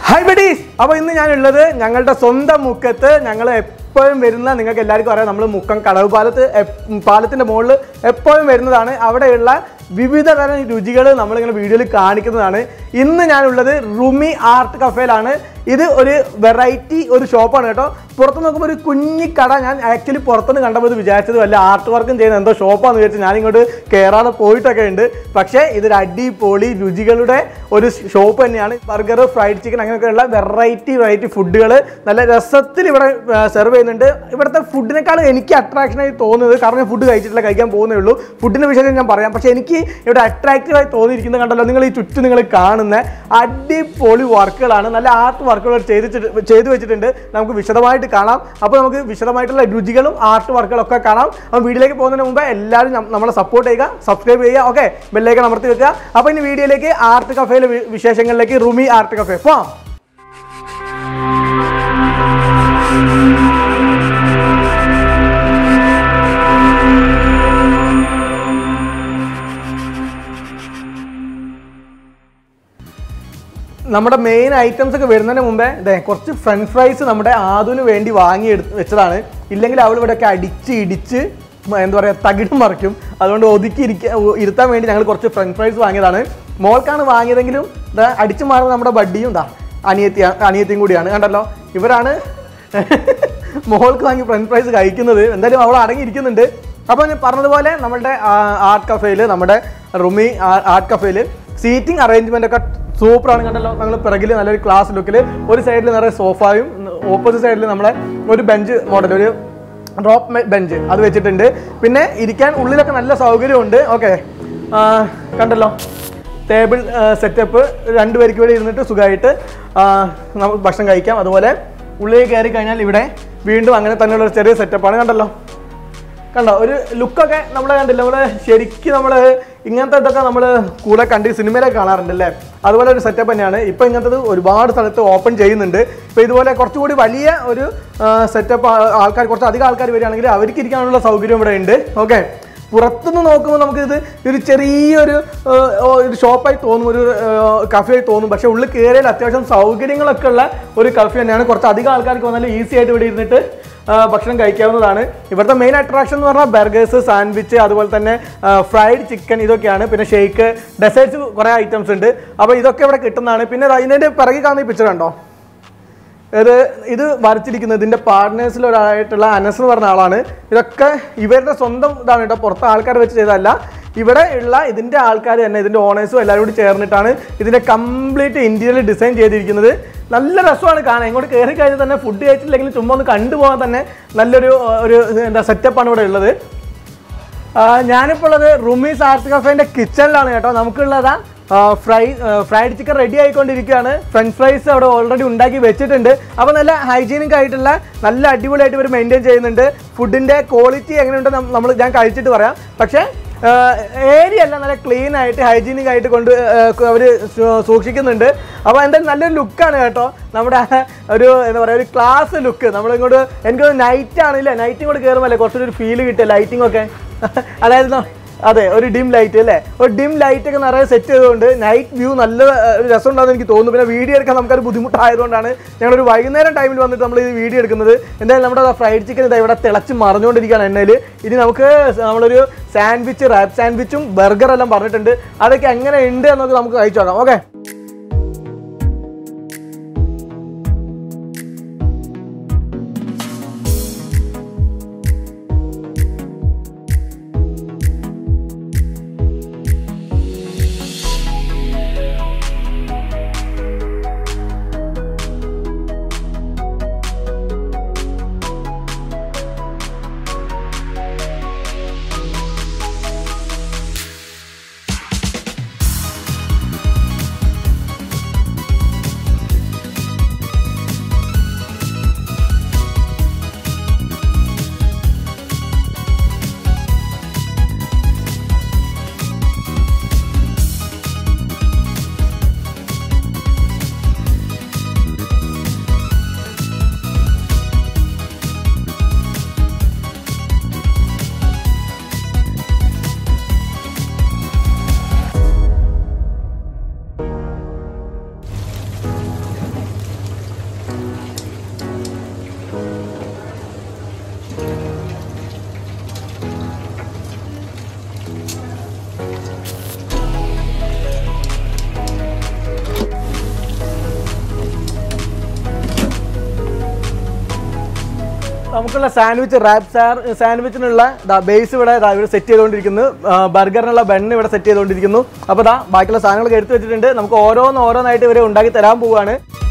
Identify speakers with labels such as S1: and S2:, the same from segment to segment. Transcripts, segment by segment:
S1: Hi buddies! Now, in the Sonda Mukkate, എപ്പോഴും വരുന്ന നിങ്ങൾക്ക് എല്ലാവർക്കും അറിയാം നമ്മൾ മുക്കം കടവ് പാലത്തിന്റെ മുകളിൽ എപ്പോഴും വരുന്നതാണ് അവിടെയുള്ള വിവിധ തരം രുചികൾ നമ്മൾ ഇങ്ങനെ വീഡിയോയിൽ കാണിക്കുന്നതാണ് ഇന്ന് ഞാൻ ഉള്ളത് റുമി ആർട്ട് കഫേയിലാണ് ഇത് ഒരു വെറൈറ്റി ഒരു ഷോപ്പാണ് കേട്ടോ പുറത്ത് നോക്കുമ്പോൾ ഒരു കുഞ്ഞി കട ഞാൻ ആക്ച്വലി പുറത്തുനിന്ന് കണ്ടപ്പോൾ വിചാരിച്ചത് വല്ല ആർട്ട് വർക്കും ചെയ്യുന്ന എന്തോ ഷോപ്പാണെന്ന് വിചാരിച്ചു ഞാൻ ഇങ്ങോട്ട് കയറാതെ പോയിട്ടൊക്കെ ഉണ്ട് പക്ഷേ ഇതൊരു അടിപൊളി രുചികളുടെ ഒരു ഷോപ്പ് തന്നെയാണ് ബർഗർ ഫ്രൈഡ് ചിക്കൻ അങ്ങനെയൊക്കെയുള്ള വെറൈറ്റി ഫുഡുകൾ നല്ല രസത്തിൽ ഇവിടെ സെർവ് ചെയ്യുന്നുണ്ട് ഇവിടുത്തെ ഫുഡിനേക്കാൾ എനിക്ക് അട്രാക്ഷനായി തോന്നുന്നത് കാരണം ഞാൻ ഫുഡ് കഴിച്ചിട്ടില്ല കഴിക്കാൻ പോകുന്നേ ഉള്ളൂ ഫുഡിൻ്റെ വിഷയം ഞാൻ പറയാം പക്ഷേ എനിക്ക് ഇവിടെ അട്രാക്റ്റീവായി തോന്നിയിരിക്കുന്നത് കണ്ടല്ലോ നിങ്ങൾ ഈ ചുറ്റും നിങ്ങൾ കാണുന്ന അടിപൊളി വർക്കുകളാണ് നല്ല ആർട്ട് വർക്കുകൾ ചെയ്തു വെച്ചിട്ടുണ്ട് നമുക്ക് വിശദമായിട്ട് കാണാം അപ്പോൾ നമുക്ക് വിശദമായിട്ടുള്ള രുചികളും ആർട്ട് വർക്കുകളൊക്കെ കാണാം അപ്പോൾ വീഡിയോയിലേക്ക് പോകുന്നതിന് മുമ്പ് എല്ലാവരും നമ്മളെ സപ്പോർട്ട് ചെയ്യുക സബ്സ്ക്രൈബ് ചെയ്യുക ഓക്കെ ബെല്ലൈക്കൺ അമർത്തി വെക്കുക അപ്പോൾ ഇനി വീഡിയോയിലേക്ക് ആർട്ട് കഫേയിലെ വിശേഷങ്ങളിലേക്ക് റുമി ആർട്ട് കഫേ പോവാം നമ്മുടെ മെയിൻ ഐറ്റംസ് ഒക്കെ വരുന്നതിന് മുമ്പേ കുറച്ച് ഫ്രഞ്ച് ഫ്രൈസ് നമ്മുടെ ആദുവിന് വേണ്ടി വാങ്ങി വെച്ചതാണ് ഇല്ലെങ്കിൽ അവൾ ഇവിടെയൊക്കെ ഇടിച്ച് എന്താ പറയുക തകിടം മറിക്കും അതുകൊണ്ട് ഇരുത്താൻ വേണ്ടി ഞങ്ങൾ കുറച്ച് ഫ്രഞ്ച് ഫ്രൈസ് വാങ്ങിയതാണ് മോൾക്കാണ് വാങ്ങിയതെങ്കിലും അടിച്ചു മാറുന്ന നമ്മുടെ ബഡ്ഡിയും അനിയത്തിയും കൂടിയാണ് കണ്ടല്ലോ ഇവരാണ് മോൾക്ക് വാങ്ങി ഫ്രഞ്ച് ഫ്രൈസ് കഴിക്കുന്നത് എന്തായാലും അവൾ അടങ്ങിയിരിക്കുന്നുണ്ട് അപ്പോൾ ഞാൻ പറഞ്ഞതുപോലെ നമ്മുടെ ആർട്ട് കഫേയിൽ നമ്മുടെ റുമി ആർട്ട് കഫേയിൽ സീറ്റിംഗ് അറേഞ്ച്മെൻ്റ് ഒക്കെ സൂപ്പറാണ് കണ്ടല്ലോ ഞങ്ങൾ പിറകിൽ നല്ലൊരു ക്ലാസ് ലുക്കിൽ ഒരു സൈഡിൽ നിറയെ സോഫായും ഓപ്പോസിറ്റ് സൈഡിൽ നമ്മളെ ഒരു ബെഞ്ച് മോഡൽ ഒരു ഡ്രോപ്പ് ബെഞ്ച് അത് വെച്ചിട്ടുണ്ട് പിന്നെ ഇരിക്കാൻ ഉള്ളിലൊക്കെ നല്ല സൗകര്യമുണ്ട് ഓക്കെ കണ്ടല്ലോ ടേബിൾ സെറ്റപ്പ് രണ്ടുപേർക്ക് ഇവിടെ ഇരുന്നിട്ട് സുഖമായിട്ട് നമുക്ക് ഭക്ഷണം കഴിക്കാം അതുപോലെ ഉള്ളിൽ കയറി കഴിഞ്ഞാൽ ഇവിടെ വീണ്ടും അങ്ങനെ തന്നെയുള്ള ചെറിയ സെറ്റപ്പാണ് കണ്ടല്ലോ കണ്ടോ ഒരു ലുക്കൊക്കെ നമ്മൾ കണ്ടില്ല നമ്മൾ ശരിക്കും നമ്മൾ ഇങ്ങനത്തെ ഇതൊക്കെ നമ്മൾ കൂടെ കണ്ട് സിനിമയിലൊക്കെ കാണാറുണ്ട് അല്ലേ അതുപോലെ ഒരു സെറ്റപ്പ് തന്നെയാണ് ഇപ്പോൾ ഇങ്ങനത്തത് ഒരുപാട് സ്ഥലത്ത് ഓപ്പൺ ചെയ്യുന്നുണ്ട് ഇപ്പോൾ ഇതുപോലെ കുറച്ചുകൂടി വലിയ ഒരു സെറ്റപ്പ് ആൾക്കാർ കുറച്ച് അധികം ആൾക്കാർ വരികയാണെങ്കിൽ അവർക്ക് ഇരിക്കാനുള്ള സൗകര്യം ഇവിടെ ഉണ്ട് ഓക്കെ പുറത്തുനിന്ന് നോക്കുമ്പോൾ നമുക്കിത് ഒരു ചെറിയൊരു ഷോപ്പായി തോന്നും ഒരു കഫേയായി തോന്നും പക്ഷേ ഉള്ളിൽ കയറിയാൽ അത്യാവശ്യം സൗകര്യങ്ങളൊക്കെ ഉള്ള ഒരു കഫേ തന്നെയാണ് കുറച്ച് അധികം ആൾക്കാർക്ക് വന്നാലും ഈസി ആയിട്ട് ഇവിടെ ഇരുന്നിട്ട് ഭക്ഷണം കഴിക്കാവുന്നതാണ് ഇവിടുത്തെ മെയിൻ അട്രാക്ഷൻ എന്ന് പറഞ്ഞാൽ ബർഗേഴ്സ് സാൻഡ്വിച്ച് അതുപോലെ തന്നെ ഫ്രൈഡ് ചിക്കൻ ഇതൊക്കെയാണ് പിന്നെ ഷേക്ക് ഡെസേർട്ട്സ് കുറേ ഐറ്റംസ് ഉണ്ട് അപ്പോൾ ഇതൊക്കെ ഇവിടെ കിട്ടുന്നതാണ് പിന്നെ ഇതിൻ്റെ പിറകിൽ കാണുന്ന ഈ പിക്ചർ കണ്ടോ ഇത് വരച്ചിരിക്കുന്നത് ഇതിൻ്റെ പാർട്ട്നേഴ്സിലൊരാളായിട്ടുള്ള അനസ് എന്ന് പറഞ്ഞ ആളാണ് ഇതൊക്കെ ഇവരുടെ സ്വന്തം ഇതാണ് കേട്ടോ പുറത്തെ ആൾക്കാർ വെച്ച് ചെയ്തതല്ല ഇവിടെ ഉള്ള ഇതിൻ്റെ ആൾക്കാർ തന്നെ ഇതിൻ്റെ ഓണേഴ്സും എല്ലാവരും കൂടി ചേർന്നിട്ടാണ് ഇതിൻ്റെ കംപ്ലീറ്റ് ഇൻറ്റീരിയർ ഡിസൈൻ ചെയ്തിരിക്കുന്നത് നല്ല രസമാണ് കാണാൻ ഇങ്ങോട്ട് കയറി കഴിഞ്ഞാൽ തന്നെ ഫുഡ് കഴിച്ചിട്ടില്ലെങ്കിൽ ചുമ്മാ ഒന്ന് കണ്ടുപോകാൻ തന്നെ നല്ലൊരു എന്താ സെറ്റപ്പാണ് ഇവിടെ ഉള്ളത് ഞാനിപ്പോൾ ഉള്ളത് റുമീസ് ആർട്ട് കഫേൻ്റെ കിച്ചണിലാണ് കേട്ടോ നമുക്കുള്ളതാ ഫ്രൈഡ് ചിക്കൻ റെഡി ആയിക്കൊണ്ടിരിക്കുകയാണ് ഫ്രഞ്ച് ഫ്രൈസ് അവിടെ ഓൾറെഡി ഉണ്ടാക്കി വെച്ചിട്ടുണ്ട് അപ്പോൾ നല്ല ഹൈജീനിക് ആയിട്ടുള്ള നല്ല അടിപൊളിയായിട്ട് ഇവർ മെയിൻറ്റെയിൻ ചെയ്യുന്നുണ്ട് ഫുഡിൻ്റെ ക്വാളിറ്റി എങ്ങനെയുണ്ട് ഞാൻ കഴിച്ചിട്ട് പറയാം പക്ഷേ ഏരിയ എല്ലാം നല്ല ക്ലീൻ ആയിട്ട് ഹൈജീനിക് ആയിട്ട് അവർ സൂക്ഷിക്കുന്നുണ്ട് അപ്പോൾ എന്തായാലും നല്ലൊരു ലുക്കാണ് കേട്ടോ നമ്മുടെ ഒരു എന്താ പറയുക ഒരു ക്ലാസ് ലുക്ക് നമ്മളിങ്ങോട്ട് എനിക്ക് നൈറ്റ് ആണില്ലേ നൈറ്റ് ഇങ്ങോട്ട് കയറുമല്ലേ കുറച്ചൊരു ഫീൽ കിട്ടുക ലൈറ്റിംഗ് ഒക്കെ അതായത് അതെ ഒരു ഡിം ലൈറ്റ് അല്ലേ ഒരു ഡിം ലൈറ്റ് ഒക്കെ നിറയെ സെറ്റ് ചെയ്തുകൊണ്ട് നൈറ്റ് വ്യൂ നല്ല ഒരു രസം ഉണ്ടാകുന്ന എനിക്ക് തോന്നുന്നു പിന്നെ വീഡിയോ എടുക്കാൻ നമുക്കൊരു ബുദ്ധിമുട്ടായതുകൊണ്ടാണ് ഞങ്ങളൊരു വൈകുന്നേരം ടൈമിൽ വന്നിട്ട് നമ്മൾ ഈ വീഡിയോ എടുക്കുന്നത് എന്തായാലും നമ്മുടെ ഫ്രൈഡ് ചിക്കൻ ഇതാ ഇവിടെ തിളച്ച് മറിഞ്ഞുകൊണ്ടിരിക്കുകയാണ് എണ്ണയിൽ ഇനി നമുക്ക് നമ്മളൊരു സാൻഡ്വിച്ച് റാപ്പ് സാൻഡ്വിച്ചും ബർഗർ എല്ലാം പറഞ്ഞിട്ടുണ്ട് അതൊക്കെ എങ്ങനെ ഉണ്ട് എന്നൊക്കെ നമുക്ക് കഴിച്ചു നോക്കാം ഓക്കെ നമുക്കുള്ള സാൻഡ്വിച്ച് റാപ്പ് സാൻഡ്വിച്ചിനുള്ള ബേസ് ഇവിടെ സെറ്റ് ചെയ്തുകൊണ്ടിരിക്കുന്നു. ബർഗറിനുള്ള ബണ്ണ് ഇവിടെ സെറ്റ് ചെയ്തുകൊണ്ടിരിക്കുന്നു. അപ്പോൾ ബാക്കിയുള്ള സാധനങ്ങളൊക്കെ എടുത്ത് വെച്ചിട്ടുണ്ട്. നമുക്ക് ഓരോന്നായിട്ട് ഇവരെ ഉണ്ടാക്കി തരാൻ പോവുകയാണ്.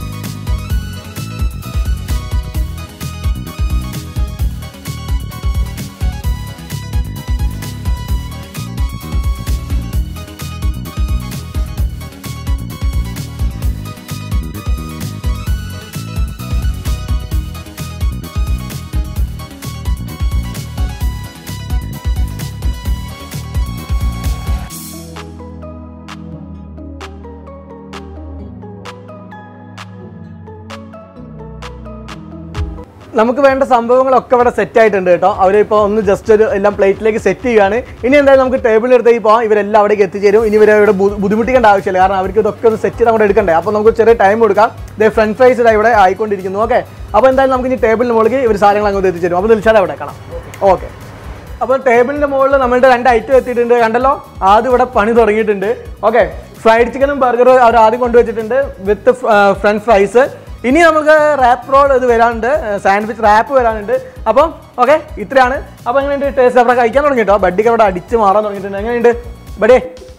S1: നമുക്ക് വേണ്ട സംഭവങ്ങളൊക്കെ ഇവിടെ സെറ്റ് ആയിട്ടുണ്ട് കേട്ടോ. അവരിപ്പോൾ ഒന്ന് ജസ്റ്റ് ഒരു എല്ലാം പ്ലേറ്റിലേക്ക് സെറ്റ് ചെയ്യുകയാണ്. ഇനി എന്തായാലും നമുക്ക് ടേബിളിലെടുത്തേക്ക് പോകാം. ഇവരെല്ലാം അവിടേക്ക് എത്തിച്ചേരും. ഇനി ഇവരെ ഇവിടെ ബുദ്ധിമുട്ടിക്കേണ്ട ആവശ്യമില്ല, കാരണം അവർക്ക് ഇതൊക്കെ ഒന്ന് സെറ്റ് ചെയ്ത് അങ്ങോട്ട് എടുക്കണ്ടേ. അപ്പോൾ നമുക്ക് ചെറിയ ടൈം കൊടുക്കാം. ഇതേ ഫ്രഞ്ച് ഫ്രൈസ് ഇവിടെ ആയിക്കൊണ്ടിരിക്കുന്നു. ഓക്കെ, അപ്പോൾ എന്തായാലും നമുക്ക് ഇനി ടേബിളിന് മുകളിൽ ഇവർ സാധനങ്ങൾ അങ്ങോട്ട് എത്തിച്ചേരും. അപ്പോൾ ദിൽഷാദ് അവിടെ കാണാം. ഓക്കെ, അപ്പോൾ ടേബിളിൻ്റെ മുകളിൽ നമ്മളുടെ 2 ഐറ്റം എത്തിയിട്ടുണ്ട്. കണ്ടല്ലോ, ആദ്യം ഇവിടെ പണി തുടങ്ങിയിട്ടുണ്ട്. ഓക്കെ, ഫ്രൈഡ് ചിക്കനും ബർഗറും അവർ ആദ്യം കൊണ്ടുവച്ചിട്ടുണ്ട് വിത്ത് ഫ്രഞ്ച് ഫ്രൈസ്. ഇനി നമുക്ക് റാപ്പ് റോൾ ഇത് വരാനുണ്ട്, സാൻഡ്വിച്ച് റാപ്പ് വരാനുണ്ട്. അപ്പം ഓക്കെ, ഇത്രയാണ്. അപ്പോൾ എങ്ങനെയുണ്ട് ടേസ്റ്റ്? അവിടെ കഴിക്കാൻ തുടങ്ങി കേട്ടോ. ബഡിക്ക് അവിടെ അടിച്ച് മാറാൻ തുടങ്ങിയിട്ടുണ്ട്. എങ്ങനെയുണ്ട് ബഡേ?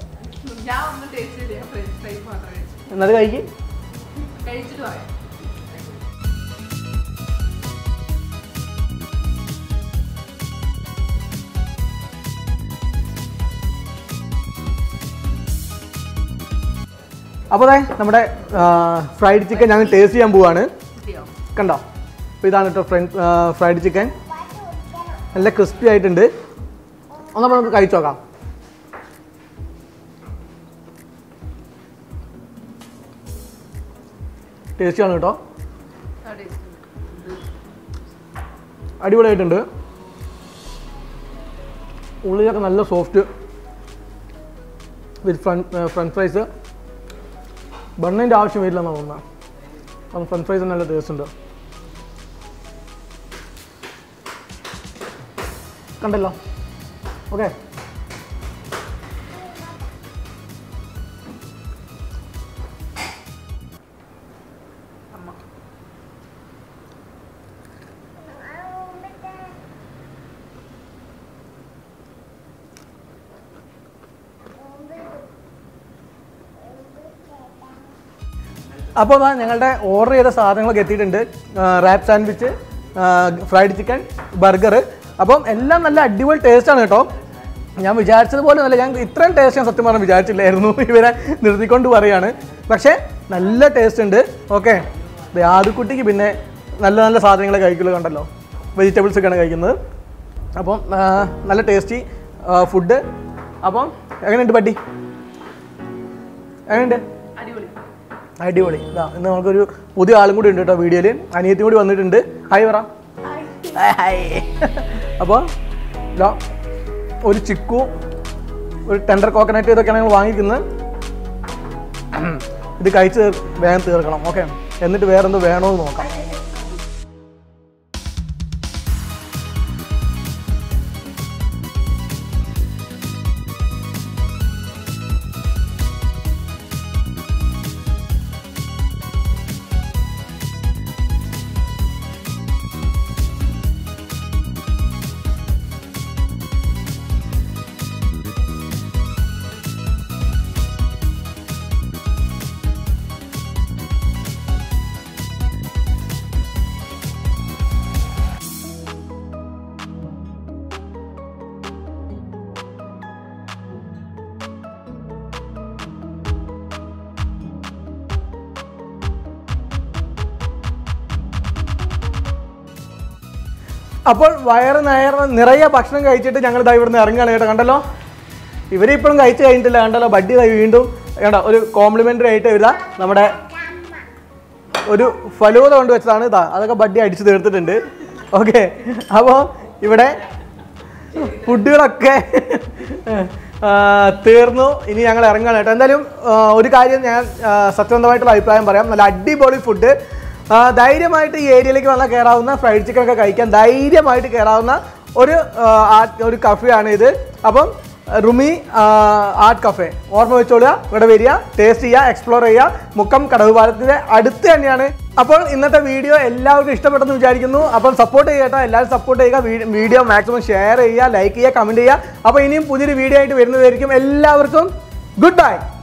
S1: എന്നത് കഴിക്കും. അപ്പോൾ നമ്മുടെ ഫ്രൈഡ് ചിക്കൻ ഞങ്ങൾ ടേസ്റ്റ് ചെയ്യാൻ പോവാണ്. കണ്ടോ, അപ്പോൾ ഇതാണ് കേട്ടോ ഫ്രൈഡ് ചിക്കൻ. നല്ല ക്രിസ്പി ആയിട്ടുണ്ട്. ഒന്നപ്പോൾ നമുക്ക് കഴിച്ചു നോക്കാം. ടേസ്റ്റിയാണ് കേട്ടോ, അടിപൊളിയായിട്ടുണ്ട്. ഉള്ളിലൊക്കെ നല്ല സോഫ്റ്റ് വിത്ത് ഫ്രഞ്ച് ഫ്രൈസ്. ബണ്ണിൻ്റെ ആവശ്യം വരില്ല എന്നാണ് തോന്നുന്നത്. കാരണം ഫ്രഞ്ച് ഫ്രൈസ് നല്ല ടേസ്റ്റ് ഉണ്ട്. കണ്ടല്ലോ. ഓക്കെ, അപ്പോൾ ഞങ്ങളുടെ ഓർഡർ ചെയ്ത സാധനങ്ങളൊക്കെ എത്തിയിട്ടുണ്ട്. Wrap sandwich, fried chicken, burger. അപ്പം എല്ലാം നല്ല അടിപൊളി ടേസ്റ്റാണ് കേട്ടോ. ഞാൻ വിചാരിച്ചതുപോലെ നല്ല, ഞാൻ ഇത്രയും ടേസ്റ്റ് ഞാൻ സത്യം പറഞ്ഞാൽ വിചാരിച്ചില്ലായിരുന്നു. ഇവരെ നിർത്തിക്കൊണ്ട് പറയുകയാണ്. പക്ഷേ നല്ല ടേസ്റ്റ് ഉണ്ട്. ഓക്കെ, ആദ്യക്കുട്ടിക്ക് പിന്നെ നല്ല നല്ല സാധനങ്ങൾ കഴിക്കുള്ളൂ. കണ്ടല്ലോ, വെജിറ്റബിൾസ് ഒക്കെയാണ് കഴിക്കുന്നത്. അപ്പം നല്ല ടേസ്റ്റി ഫുഡ്. അപ്പം എങ്ങനെയുണ്ട് ബഡ്ഡി? എങ്ങനെയുണ്ട്? അടിപൊളി. ഇന്ന് നമുക്കൊരു പുതിയ ആളും കൂടി ഉണ്ട് കേട്ടോ വീഡിയോയിൽ. അനിയത്തി കൂടി വന്നിട്ടുണ്ട്. ഹായ് പറ. ഹായ്. അപ്പോൾ ഒരു ചിക്കു, ഒരു ടെൻഡർ കോക്കനട്ട്, ഇതൊക്കെയാണ് ഞങ്ങൾ വാങ്ങിക്കുന്നത്. ഇത് കഴിച്ച് വേഗം തീർക്കണം. ഓക്കെ, എന്നിട്ട് വേറെന്തോ വേണമെന്ന് നോക്കാം. അപ്പോൾ വയറ് നിറയെ ഭക്ഷണം കഴിച്ചിട്ട് ഞങ്ങൾ ഇതാ ഇവിടുന്ന് ഇറങ്ങുകയാണ് കേട്ടോ. കണ്ടല്ലോ, ഇവരിപ്പോഴും കഴിച്ച് കഴിഞ്ഞിട്ടില്ല. കണ്ടല്ലോ, ബഡ്ഡി വീണ്ടും കണ്ടോ ഒരു കോംപ്ലിമെൻ്ററി ആയിട്ട് ഇതാ നമ്മുടെ ഒരു ഫലൂദ കൊണ്ട് വെച്ചതാണ്. ഇതാ അതൊക്കെ ബഡ്ഡി അടിച്ച് തീർത്തിട്ടുണ്ട്. ഓക്കെ, അപ്പോൾ ഇവിടെ ഫുഡുകളൊക്കെ തീർന്നു. ഇനി ഞങ്ങൾ ഇറങ്ങുകയാണ് കേട്ടോ. എന്തായാലും ഒരു കാര്യം ഞാൻ സത്യസന്ധമായിട്ടുള്ള അഭിപ്രായം പറയാം. നല്ല അടിപൊളി ഫുഡ്. ധൈര്യമായിട്ട് ഈ ഏരിയയിലേക്ക് വന്നാൽ കയറാവുന്ന, ഫ്രൈഡ് ചിക്കൻ ഒക്കെ കഴിക്കാൻ ധൈര്യമായിട്ട് കയറാവുന്ന ഒരു കഫേയാണ് ഇത്. അപ്പം റുമി ആർട്ട് കഫേ. ഓർമ്മ വെച്ചോളുക, ഇവിടെ വരിക, ടേസ്റ്റ് ചെയ്യുക, എക്സ്പ്ലോർ ചെയ്യുക. മുക്കം കടവ് പാലത്തിൻ്റെ അടുത്ത് തന്നെയാണ്. അപ്പോൾ ഇന്നത്തെ വീഡിയോ എല്ലാവർക്കും ഇഷ്ടപ്പെട്ടെന്ന് വിചാരിക്കുന്നു. അപ്പം സപ്പോർട്ട് ചെയ്യുക കേട്ടോ, എല്ലാവരും സപ്പോർട്ട് ചെയ്യുക. വീഡിയോ മാക്സിമം ഷെയർ ചെയ്യുക, ലൈക്ക് ചെയ്യുക, കമൻറ്റ് ചെയ്യുക. അപ്പോൾ ഇനിയും പുതിയൊരു വീഡിയോ ആയിട്ട് വരുന്നതായിരിക്കും. എല്ലാവർക്കും ഗുഡ് ബൈ.